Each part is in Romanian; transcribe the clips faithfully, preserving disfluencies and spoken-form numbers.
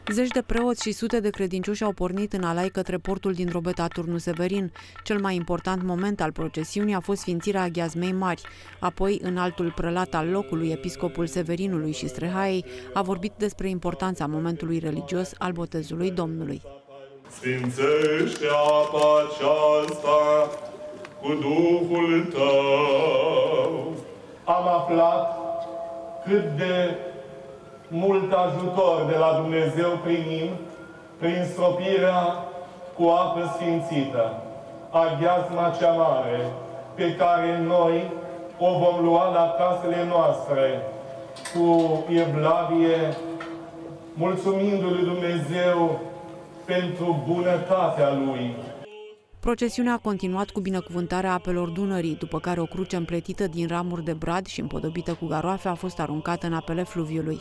Zeci de preoți și sute de credincioși au pornit în alai către portul din Drobeta Turnu Severin. Cel mai important moment al procesiunii a fost sfințirea Aghiazmei Mari. Apoi, înaltul prelat al locului, episcopul Severinului și Strehaiei, a vorbit despre importanța momentului religios al botezului Domnului. Sfințește apa aceasta cu Duhul tău. Am aflat cât de mult ajutor de la Dumnezeu primim prin stropirea cu apă sfințită, Aghiazma cea mare, pe care noi o vom lua la casele noastre cu evlavie, mulțumindu-Lui Dumnezeu pentru bunătatea Lui. Procesiunea a continuat cu binecuvântarea apelor Dunării, după care o cruce împletită din ramuri de brad și împodobită cu garoafe a fost aruncată în apele fluviului.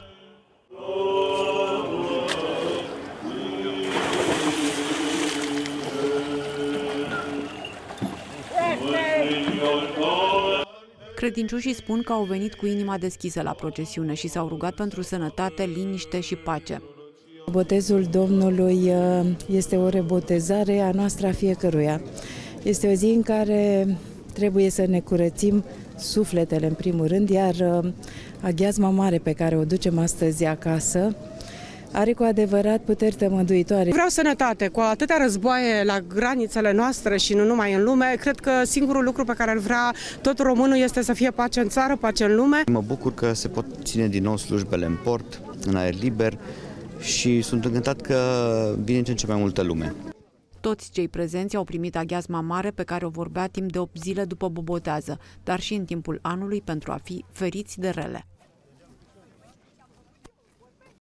Credincioșii spun că au venit cu inima deschisă la procesiune și s-au rugat pentru sănătate, liniște și pace. Botezul Domnului este o rebotezare a noastră a fiecăruia. Este o zi în care trebuie să ne curățim sufletele în primul rând, iar Aghiazma Mare pe care o ducem astăzi acasă are cu adevărat puteri tămăduitoare. Vreau sănătate. Cu atâtea războaie la granițele noastre și nu numai în lume, cred că singurul lucru pe care îl vrea tot românul este să fie pace în țară, pace în lume. Mă bucur că se pot ține din nou slujbele în port, în aer liber și sunt încântat că vine ce în ce mai multă lume. Toți cei prezenți au primit Aghiazma Mare pe care o vorbea timp de opt zile după bobotează, dar și în timpul anului pentru a fi feriți de rele.